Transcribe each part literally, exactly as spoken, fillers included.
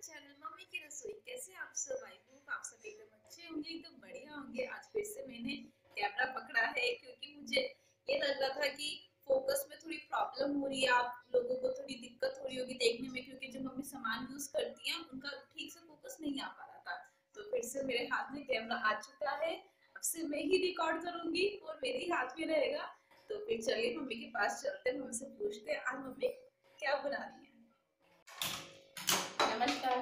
Channel mummy की रसोई। कैसे आप सब? आई होप आप सब एकदम अच्छे होंगे, एकदम बढ़िया होंगे। आज फिर से मैंने कैमरा पकड़ा है क्योंकि मुझे ये लग रहा था कि फोकस में थोड़ी प्रॉब्लम हो रही है, आप लोगों को थोड़ी दिक्कत हो रही होगी देखने में, क्योंकि जो मम्मी सामान यूज करती हैं उनका ठीक से फोकस नहीं आ पा रहा था। तो फिर से मेरे हाथ में कैमरा आ चुका है, अब से मैं ही रिकॉर्ड करूंगी और मेरे ही हाथ में रहेगा। तो फिर चलिए मम्मी के पास चलते हैं, मम्मी से पूछते हैं आज मम्मी क्या बना रही है। नमस्कार।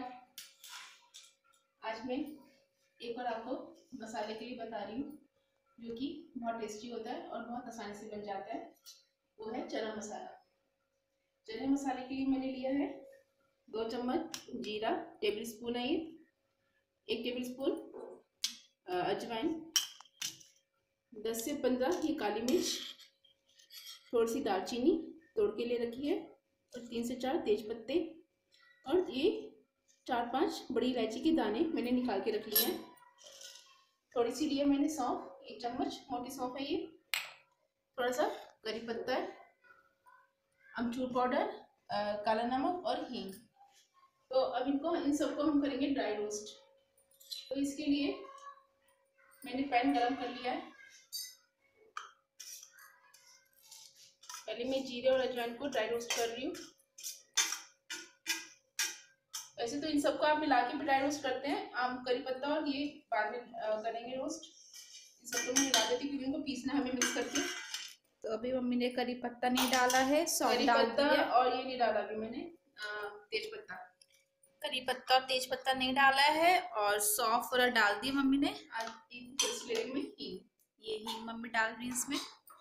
आज मैं एक और आपको मसाले के लिए बता रही हूँ जो कि बहुत टेस्टी होता है और बहुत आसानी से बन जाता है। वो है चना मसाला। चने मसाले के लिए मैंने लिया है दो चम्मच जीरा, टेबल स्पून है ये, एक टेबल स्पून अजवाइन, दस से पंद्रह ये काली मिर्च, थोड़ी सी दालचीनी तोड़ के ले रखी है, और तीन से चार तेज पत्ते, और ये चार पांच बड़ी इलायची के दाने मैंने निकाल के रख लिए हैं। थोड़ी सी लिया मैंने सौंफ, एक चम्मच मोटी सौंफ है ये, थोड़ा सा करी पत्ता है, अमचूर पाउडर, काला नमक और हींग। तो अब इनको इन सबको हम करेंगे ड्राई रोस्ट। तो इसके लिए मैंने पैन गरम कर लिया है। पहले मैं जीरे और अजवाइन को ड्राई रोस्ट कर रही हूँ। वैसे तो इन सबको आप मिला के भी ड्राई रोस्ट करते हैं, आम करी पत्ता और ये बाद में करेंगे रोस्ट। इन सबको मैं मिला देती हूँ क्योंकि इनको पीसना हमें मिक्स करके। तो अभी मम्मी ने करी पत्ता नहीं डाला है, सौंफ डाल पत्ता दिया और ये नहीं डाला अभी मैंने तेज पत्ता। करी पत्ता और तेज पत्ता नहीं डाला है और सौंफ और डाल दिया मम्मी ने। आज में हींग, ये हींग मम्मी डाल रही है इसमें।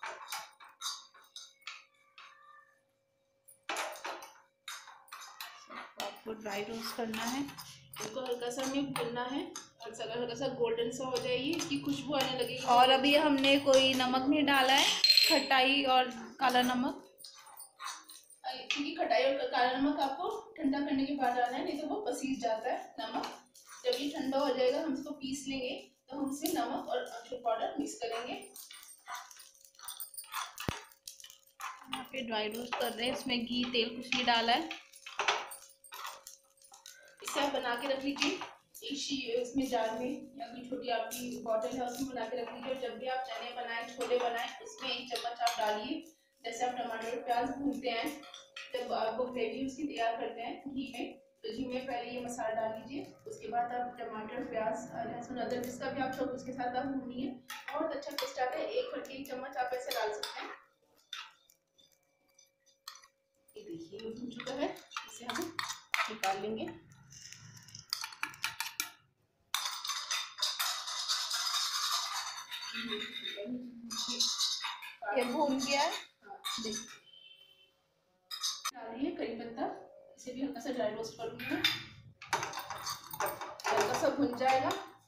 आपको ड्राई रोस्ट करना है, इसको हल्का सा हमें भूनना है और अगर हल्का सा गोल्डन सा हो जाएगी, इसकी खुशबू आने लगेगी। और अभी हमने कोई नमक नहीं डाला है, खटाई और काला नमक, क्योंकि खटाई और काला नमक आपको ठंडा करने के बाद डालना है, नहीं तो वो पसीज जाता है नमक। जब ये ठंडा हो जाएगा हम इसको पीस लेंगे, तो हम इसमें नमक और अमचूर पाउडर मिक्स करेंगे। यहाँ पे ड्राई रोस्ट कर रहे हैं, इसमें घी तेल कुछ नहीं डाला है। इसे आप बना के रख लीजिए इसमें जार में, या कोई छोटी आपकी बॉटल है उसमें बना के रख लीजिए। और जब भी आप चने बनाए, छोले बनाए, उसमें एक चम्मच आप डालिए। जैसे आप टमाटर प्याज भूनते हैं, जब आपको ग्रेवी उसकी तैयार करते हैं घी में, तो घी में पहले ये मसाला डाल लीजिए। उसके बाद आप टमाटर प्याज लहसुन अदरक जिसका भी आप छोड़ उसके साथ आप भूनिए, बहुत अच्छा टेस्ट आता है। एक भर के एक चम्मच आप ऐसे डाल सकते हैं। ये देखिए ये भून चुका है, इसे हम निकाल लेंगे। ये भून गया है। डालिए करी पत्ता, इसे भी हल्का सा ड्राई रोस्ट करूंगी मैं, हल्का सा भुन जाएगा।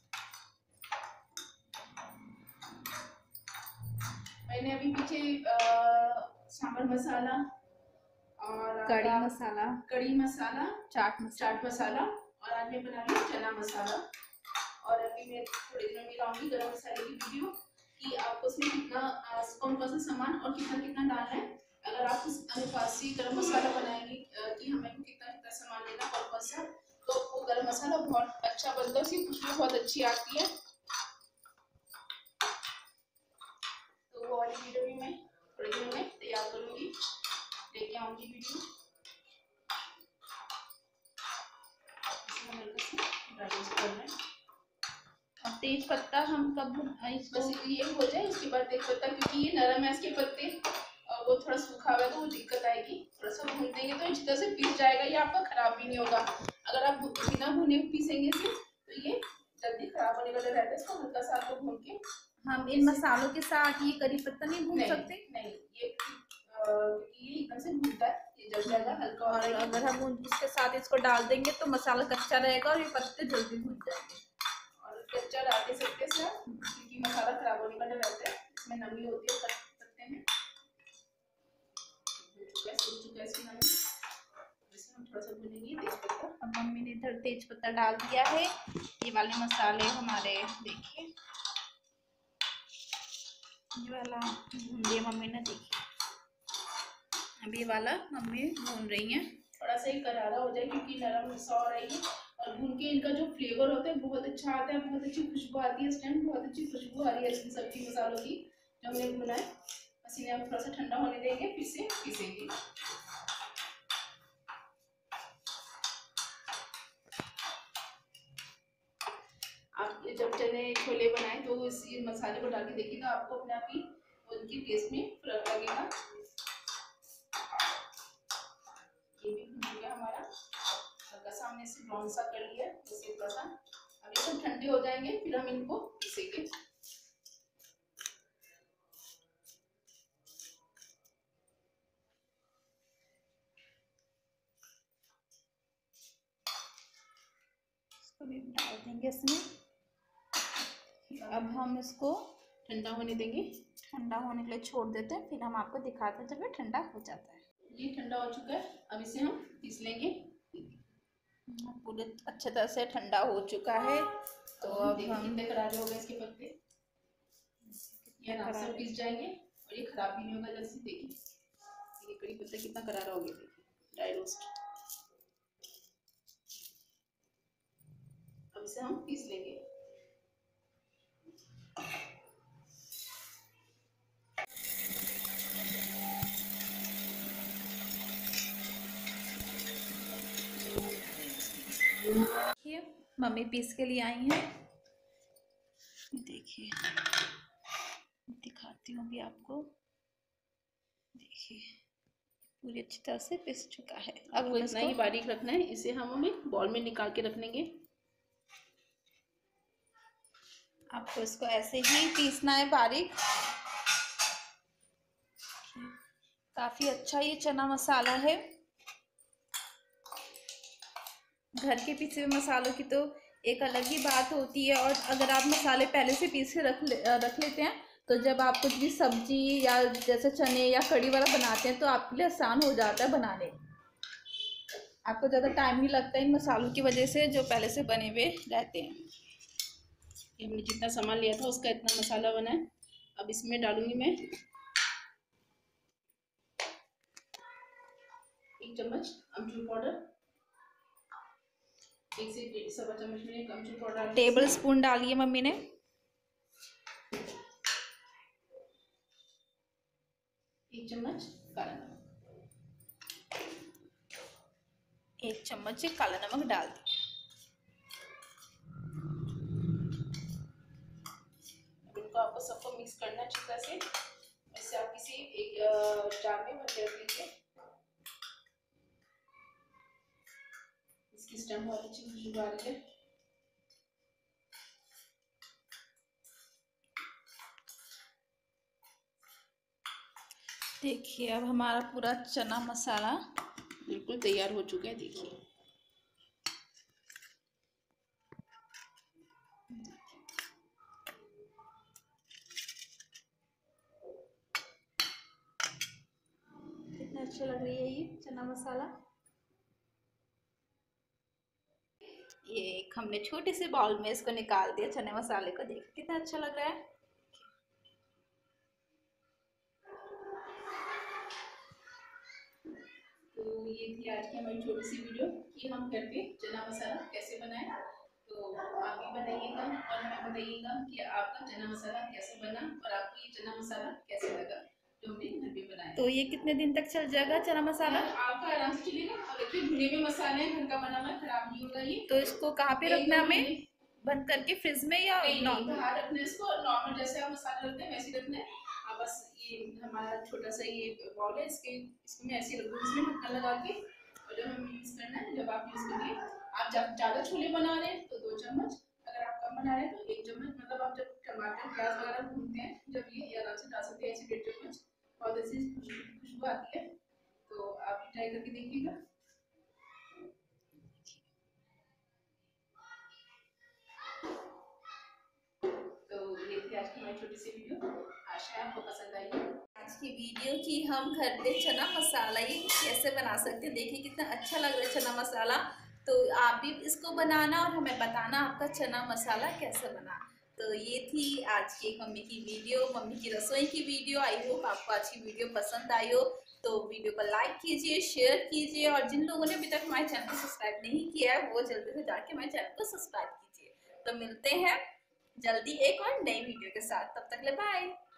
मैंने अभी पीछे सांभर मसाला और कड़ी मसाला कड़ी मसाला चाट मसाला चाट मसाला और आज मैं बना रही हूँ चना मसाला। और अभी मैं थोड़ी देर में लाऊंगी गरम मसाले की वीडियो कि आपको उसमें कितना कौन कौन सा सामान और कितना कितना डालना है। अगर आप उस अनुपात से गरम मसाला बनाएंगे कि हमें कितना कितना सामान लेना कौन कौन सा, तो वो गरम मसाला बहुत अच्छा बनता है, उसकी खुशबू बहुत अच्छी आती है। तो वो वाली वीडियो भी मैं थोड़ी देर में तैयार करूंगी, लेके आऊंगी वीडियो। और तेज पत्ता हम कब इसको ये हो जाए उसके बाद तेज पत्ता, क्योंकि ये नरम है इसके पत्ते और वो थोड़ा सूखा हुआ है तो वो दिक्कत आएगी। थोड़ा सा भून देंगे तो इस तरह से पीस जाएगा, ये आपका खराब भी नहीं होगा। अगर आप बिना भुने पीसेंगे इसे तो ये जल्दी खराब होने वाला रहता है। इसको हल्का सा आपको भून के हम इन मसालों के साथ ये करी पत्ता नहीं भून सकते? नहीं, ये क्योंकि ये एकदम से भूनता है, ये जल जाएगा हल्का। और अगर हम उसके साथ इसको डाल देंगे तो मसाला कच्चा रहेगा और ये पत्ते जल्दी भून जाएंगे। और कच्चा डाल दे सकते हैं क्योंकि मसाला खराब होने वाला रहता है, इसमें नमी होती है पत्ते में। थोड़ा सा भूनेंगे तेज पत्ता। अब मम्मी ने इधर तेज पत्ता डाल दिया है। ये वाले मसाले हमारे देखिए, ये वाला भून दिया मम्मी ने, देखिए अभी ये वाला मम्मी भून रही हैं। थोड़ा सा ही करारा हो जाए क्योंकि नरम सा हो रही है, भून के इनका जो फ्लेवर होता है बहुत अच्छा आता है, बहुत अच्छी खुशबू आती है। इस टाइम बहुत अच्छी खुशबू आ रही है इसकी सब्जी मसालों की जो हमने भुना है। बस इन्हें हम थोड़ा सा ठंडा होने देंगे, फिर से पीसेंगे। आप जब चने छोले बनाए तो इस मसाले को डाल के देखिएगा, आपको अपने आप ही उनकी टेस्ट में फर्क लगेगा। ये भी भून गया हमारा, हल्का सा हमने इसे ब्राउन सा कर लिया बस हल्का सा। अब ये सब ठंडे हो जाएंगे फिर हम इनको पीसेंगे। इसको भी डाल देंगे इसमें। अब हम इसको ठंडा होने देंगे, ठंडा होने के लिए छोड़ देते हैं, फिर हम आपको दिखाते हैं जब ये ठंडा हो जाता है। ये ठंडा हो चुका है, अब इसे हम पीस लेंगे। पूरे अच्छे तरह से ठंडा हो चुका है। तो अब हम कितने करारे हो गए इसके पत्ते, ये आराम से पीस जाएंगे और ये खराब भी नहीं होगा जल्दी। देखिए ये कड़ी पत्ता कितना करारा हो गया, देखिए ड्राई रोस्ट। अब इसे हम पीस लेंगे। देखिए मम्मी पीस के लिए आई हैं, देखिए दिखाती हूँ भी आपको। देखिए पूरी अच्छी तरह से पिस चुका है। अब वो इतना ही बारीक रखना है, इसे हम हमें बॉल में निकाल के रख लेंगे। आपको इसको ऐसे ही पीसना है बारीक। काफी अच्छा ये चना मसाला है। घर के पिसे हुए मसालों की तो एक अलग ही बात होती है, और अगर आप मसाले पहले से पीस के रख ले, रख लेते हैं तो जब आप कुछ भी सब्जी या जैसे चने या कड़ी वगैरह बनाते हैं तो आपके लिए आसान हो जाता है बनाने। आपको ज़्यादा टाइम नहीं लगता इन मसालों की वजह से जो पहले से बने हुए रहते हैं। हमने जितना सामान लिया था उसका इतना मसाला बना है। अब इसमें डालूंगी मैं एक चम्मच अमचूर पाउडर, एक से डेढ़ सवा चम्मच में अमचूर पाउडर, टेबल स्पून डालिए मम्मी ने। एक चम्मच काला नमक, एक चम्मच काला नमक डाल दिया। इनको आपको सबको मिक्स करना अच्छी तरह से। इससे आप किसी एक जार में भर के रख लीजिए। इसकी स्टेम बहुत अच्छी खुशबू आ रही है। देखिए अब हमारा पूरा चना मसाला बिल्कुल तैयार हो चुका है। देखिए कितना अच्छा लग रही है ये चना मसाला। ये एक हमने छोटे से बाउल में इसको निकाल दिया चने मसाले को। देखिए कितना अच्छा लग रहा है। तो ये थी आज की हमारी छोटी सी वीडियो कि हम घर पे चना मसाला कैसे बनाएं। तो आप भी बनाइएगा और हमें बताइएगा कि आपका चना मसाला कैसे बना और आपको ये चना मसाला कैसे लगा जो हमने घर पे बनाया। तो ये कितने दिन तक चल जाएगा चना मसाला? आपका आराम से चलेगा। और देखिए भुने हुए मसाले घर का बना हुआ, खराब नहीं होगा ये। तो इसको कहाँ पे रखना है हमें? बंद करके फ्रिज में या नॉर्मल बाहर रखना है? इसको नॉर्मल जैसे आप मसाला रखते हैं वैसे ही रखना है। आप बस ये हमारा छोटा सा ये बॉल है, इसके इसको मैं ऐसे रख दूँ, इसमें ढक्कन लगा के, और जब हमें यूज करना है, जब आप यूज करिए। आप जब ज़्यादा छोले बना रहे हैं तो दो चम्मच, अगर आप कम बना रहे हैं तो एक चम्मच। मतलब आप जब टमाटर प्याज वगैरह भूनते हैं जब ये आराम से डाल सकते हैं, ऐसे डेढ़ चम्मच। बहुत अच्छी खुशबू आती है, तो आप भी ट्राई करके देखिएगा। तो ये थी आज की हमारी छोटी सी वीडियो, आशा है आपको पसंद आई। आज की वीडियो की हम घर पे चना मसाला ये कैसे बना सकते हैं। देखिए कितना अच्छा लग रहा है चना मसाला। तो आप भी इसको बनाना और हमें बताना आपका चना मसाला कैसे बना। तो ये थी आज की मम्मी की वीडियो, मम्मी की रसोई की वीडियो। आई होप आपको आज की वीडियो पसंद आई हो। तो वीडियो को लाइक कीजिए, शेयर कीजिए, और जिन लोगों ने अभी तक हमारे चैनल को सब्सक्राइब नहीं किया है वो जल्दी से जाके हमारे चैनल को सब्सक्राइब कीजिए। तो मिलते हैं जल्दी एक और नई वीडियो के साथ, तब तक ले बाय।